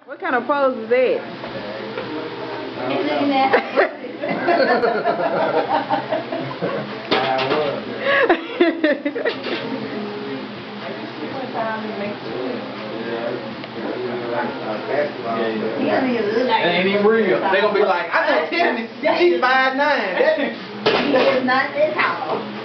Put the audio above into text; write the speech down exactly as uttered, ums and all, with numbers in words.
What kind of pose is that? He's looking at That ain't even real. They gonna be like, I know Tiffany, she's five nine. He is not that tall.